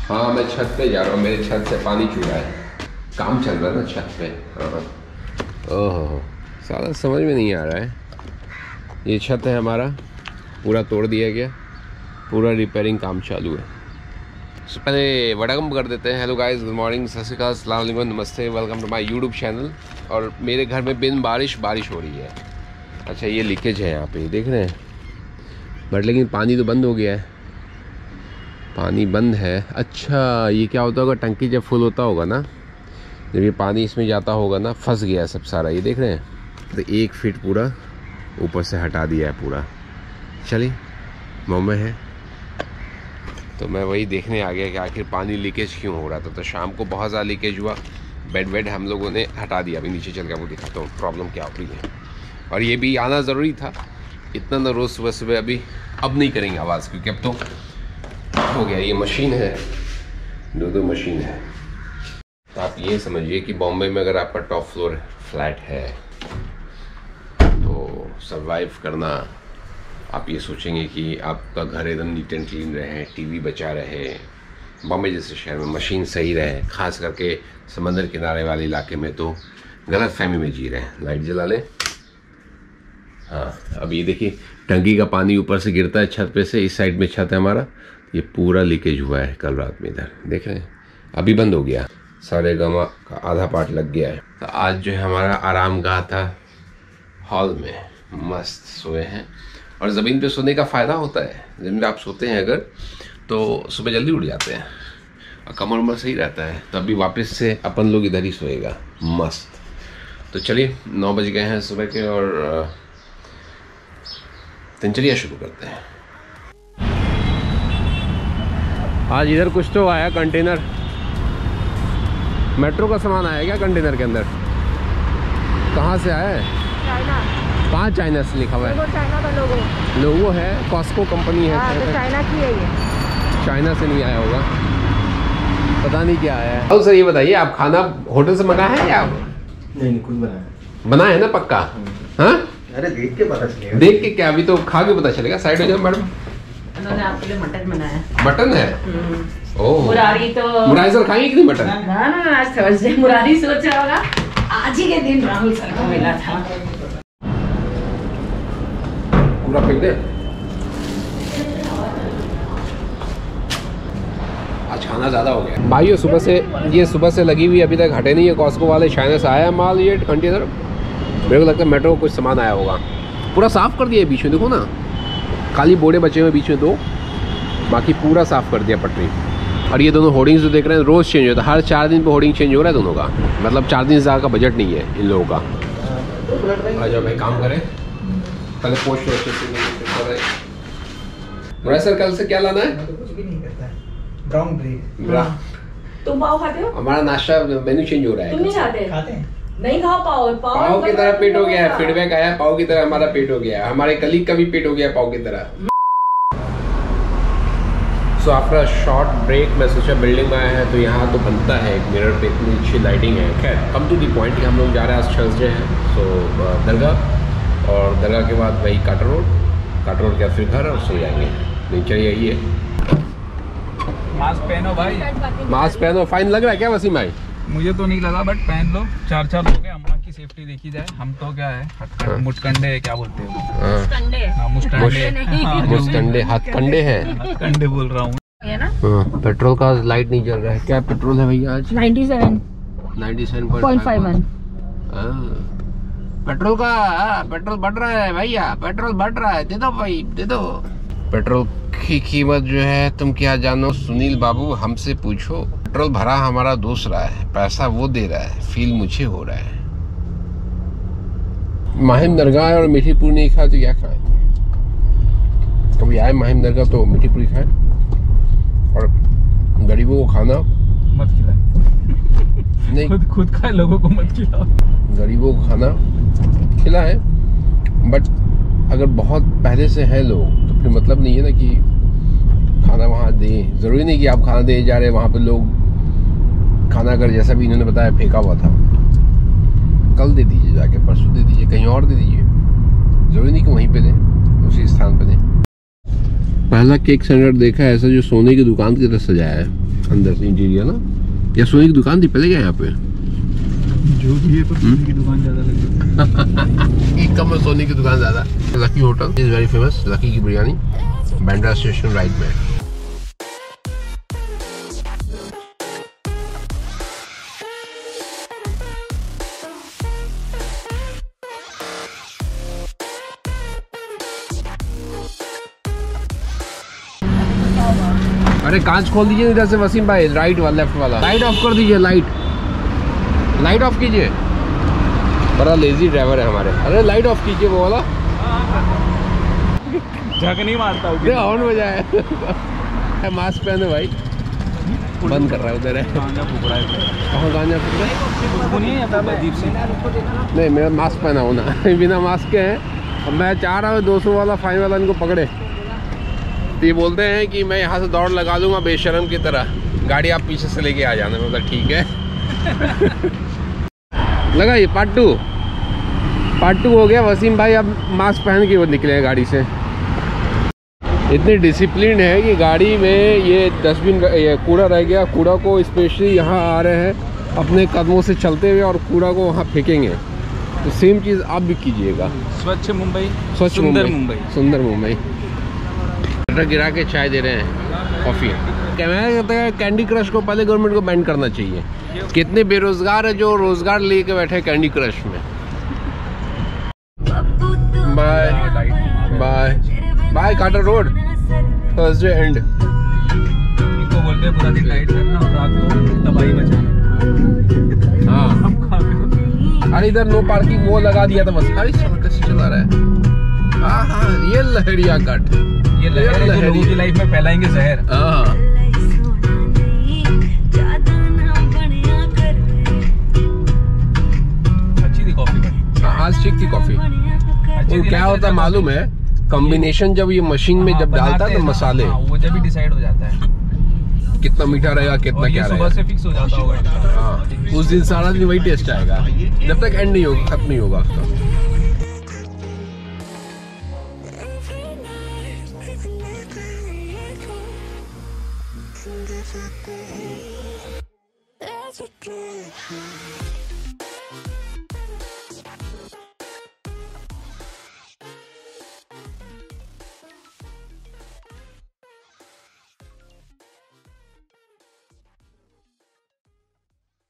हाँ मैं छत पे जा रहा हूँ, मेरे छत से पानी चू रहा है, काम चल रहा है ना छत पे। हाँ ओहो सारा समझ में नहीं आ रहा है। ये छत है हमारा, पूरा तोड़ दिया गया, पूरा रिपेयरिंग काम चालू है। तो पहले वड़कम कर देते हैं। हेलो गाइस, गुड मॉर्निंग, सत श्री अकाल, अस्सलाम वालेकुम, नमस्ते, welcome to my YouTube channel. और मेरे घर में बिन बारिश हो रही है। अच्छा ये लीकेज है यहाँ पे, देख रहे हैं, बट लेकिन पानी तो बंद हो गया है, पानी बंद है। अच्छा ये क्या होता होगा, टंकी जब फुल होता होगा ना, जब ये पानी इसमें जाता होगा ना, फंस गया सब सारा, ये देख रहे हैं। तो 1 फीट पूरा ऊपर से हटा दिया है पूरा। चलिए मम्मी है तो मैं वही देखने आ गया कि आखिर पानी लीकेज क्यों हो रहा था। तो शाम को बहुत ज़्यादा लीकेज हुआ, बेड वेड हम लोगों ने हटा दिया। अभी नीचे चल के आपको दिखाता हूँ प्रॉब्लम क्या हो रही है। और ये भी आना ज़रूरी था, इतना ना रोज़ सुबह सुबह। अभी अब नहीं करेंगे आवाज़, क्योंकि अब तो हो गया। ये मशीन है, 2 मशीन है। तो आप ये समझिए कि बॉम्बे में अगर आपका टॉप फ्लोर फ्लैट है तो सर्वाइव करना, आप ये सोचेंगे कि आपका घर एकदम नीट एंड क्लीन रहे, टीवी बचा रहे, बॉम्बे जैसे शहर में मशीन सही रहे, खास करके समंदर किनारे वाले इलाके में तो गलत फहमी में जी रहे हैं। लाइट जला लें। हाँ अब ये देखिए, टंकी का पानी ऊपर से गिरता है छत पे से, इस साइड में छत है हमारा, ये पूरा लीकेज हुआ है कल रात में। इधर देख रहे हैं, अभी बंद हो गया, सारे गमा का आधा पार्ट लग गया है। तो आज जो है हमारा आराम गाह था, हॉल में मस्त सोए हैं। और ज़मीन पे सोने का फ़ायदा होता है, ज़मीन पे आप सोते हैं अगर तो सुबह जल्दी उठ जाते हैं और कमर उमर सही रहता है। तो अभी वापस से अपन लोग इधर ही सोएगा मस्त। तो चलिए 9 बज गए हैं सुबह के, और दिनचर्या शुरू करते हैं। आज इधर कुछ तो आया कंटेनर, मेट्रो का सामान आया क्या कंटेनर के अंदर? कहाँ से आया है? चाइना। कहाँ चाइना से लिखा हुआ है? चाइना का लोगो है, कॉस्को कंपनी है। तो चाइना की है ये। चाइना से नहीं आया होगा, पता नहीं क्या आया है। अब सर ये बताइए, आप खाना होटल से मंगाया है या आप? नहीं खुद बनाया। बनाया है ना पक्का? हाँ अरे देख के पता चलेगा। देख के क्या, अभी तो खा के पता चलेगा। साइड हो जाओ मैडम। उन्होंने आपके लिए मटन बनाया। मटन है? ओह मुरारी तो मुरारी सर खाएंगे कि नहीं मटन? ना आज थर्सडे, मुरारी सोच रहा होगा आज ही के दिन राहुल सर को मिला था। पूरा फेंक दे। आज खाना ज़्यादा हो गया भाइयों। सुबह से लगी हुई, अभी तक हटे नहीं है। कॉस्को वाले चाइना से आया माल, ये कंटेनर। मेरे को लगता है मेट्रो को कुछ सामान आया होगा। पूरा साफ़ कर दिया बीच में, देखो ना, खाली बोड़े बचे हुए बीच में 2, बाकी पूरा साफ़ कर दिया पटरी। और ये दोनों होर्डिंग्स जो देख रहे हैं रोज़ चेंज होता है, हर 4 दिन पे होर्डिंग चेंज हो रहा है दोनों का। मतलब 4 दिन से ज़्यादा का बजट नहीं है इन लोगों का। आ जाओ भाई, काम करें पहले। पोस्ट सर कल से क्या लाना है? कुछ भी नहीं करता है, ब्राउन ब्रेड। तुम पाव खाते हो? हमारा नाश्ता मेन्यू चेंज हो रहा है। तुम नहीं खाते? खाते हैं। नहीं खाओ पाव। पाव की तरह पेट हो गया है। फीडबैक आया पाव की तरह हमारा पेट हो गया है। हमारे कलीग का भी पेट हो गया पाव की तरह। So after a short break मैं सोचा बिल्डिंग में आए हैं तो यहाँ तो बनता है एक मिरर पे, इतनी अच्छी लाइटिंग है। खैर कम टू दी पॉइंट कि हम लोग जा रहे हैं, आज थर्सडे है। सो दरगाह, और दरगाह के बाद वही काटर रोड के बाद फिर घर, और सो जाएंगे। नहीं चलिए यही है। मास्क पहनो भाई। मास्क पहनो। फाइन लग रहा है क्या वसीम भाई? मुझे तो नहीं लगा, बट पहन लो। 4 लोग हैं, अम्मा की सेफ्टी देखी जाए। हम तो क्या है, मुटकंडे क्या बोलते हैं? मुस्टंडे हथकंडे हैं। हथकंडे बोल रहा हूँ। पेट्रोल का लाइट नहीं जल रहा है। क्या पेट्रोल है भैया आज? 97.51। पेट्रोल बढ़ रहा है भैया, पेट्रोल बढ़ रहा है। दे दो भाई, दे दो। पेट्रोल की कीमत जो है तुम क्या जानो सुनील बाबू, हमसे पूछो। पेट्रोल भरा हमारा दूसरा है, पैसा वो दे रहा है, फील मुझे हो रहा है। माहिम दरगाह और मीठी पूरी नहीं खाए तो क्या खाए? कभी आए माहिम दरगाह तो मीठी पूरी खाए, और गरीबों को खाना मत खिलाए। नहीं, खुद खाए, लोगों को मत खिलाओ। गरीबों को खाना खिला है, बट अगर बहुत पहले से हैं लोग तो फिर मतलब नहीं है ना कि खाना वहाँ दें। ज़रूरी नहीं कि आप खाना दे जा रहे हैं वहाँ पे लोग खाना, अगर जैसा भी इन्होंने बताया फेंका हुआ था, कल दे दीजिए, जाके परसों दे दीजिए, कहीं और दे दीजिए। ज़रूरी नहीं कि वहीं पे दें, उसी स्थान पे दें। पहला केक सेंटर देखा है ऐसा जो सोने की दुकान की तरह सजाया है। अंदर से इंटीरियर ना। ये सोने की दुकान थी पहले क्या यहाँ पे? जो भी है, पर सोने की दुकान ज्यादा लगी। एक कम है, सोने की दुकान ज्यादा। Lucky hotel is very famous. Lucky की बिरयानी बांद्रा स्टेशन राइट में। अरे कांच खोल दीजिए इधर से वसीम भाई, राइट वाला लेफ्ट वाला। लाइट ऑफ कर दीजिए, लाइट ऑफ कीजिए। बड़ा लेजी ड्राइवर है हमारे। अरे लाइट ऑफ कीजिए वो वाला। झक नहीं मारता हूँ। हॉर्न बजाए। मास्क पहने भाई। बंद कर रहा है उधर है। गांजा फूक रहा है। कहाँ गांजा फूक रहा है? वो नहीं है अदीप सिंह। नहीं, मेरा मास्क पहना हो ना। बिना मास्क के हैं। अब मैं चाह रहा हूँ 200 वाला फाइन वाला इनको पकड़े। तो ये बोलते हैं कि मैं यहाँ से दौड़ लगा लूँगा बेशरम की तरह, गाड़ी आप पीछे से लेके आ जाना। मतलब ठीक है। लगा ये पार्ट टू हो गया। वसीम भाई अब मास्क पहन के वो निकले हैं गाड़ी से। इतनी डिसिप्लिन है कि गाड़ी में ये डस्टबिन, ये कूड़ा रह गया, कूड़ा को स्पेशली यहाँ आ रहे हैं अपने कदमों से चलते हुए और कूड़ा को वहाँ फेंकेंगे। तो सेम चीज़ आप भी कीजिएगा। स्वच्छ मुंबई, स्वच्छ सुंदर मुंबई, मुंबई। सुंदर मुंबई। बटर गिरा के चाय दे रहे हैं, कॉफ़ी। कहना कहता है कैंडी क्रश को पहले गवर्नमेंट को बैन करना चाहिए। कितने बेरोजगार है जो रोजगार लेके बैठे कैंडी क्रश में। Bye bye bye Carter road, Thursday end. इनको बोलते हैं पूरा दिन लाइट करना और रात को तबाही मचाना। हाँ, हम कहाँ पे? अरे इधर नो पार्किंग वो लगा दिया था बस। अरे कैसे चला रहा है। हाँ हाँ, ये लहरिया कट, ये लहर है जो लोगों की लाइफ में फैलाएंगे जहर। हाँ। अच्छी थी कॉफी भाई, आज ठीक थी कॉफी। अच्छी वो थी। क्या होता है मालूम है, कॉम्बिनेशन जब ये मशीन में जब डालता है तो मसाले वो जब भी डिसाइड हो जाता है कितना मीठा रहेगा कितना और ये क्या सुबह रहेगा। से फिक्स हो जाता होगा। हाँ, उस दिन सारा दिन वही टेस्ट आएगा जब तक एंड नहीं होगा, खत्म नहीं होगा उसका। That's a dream.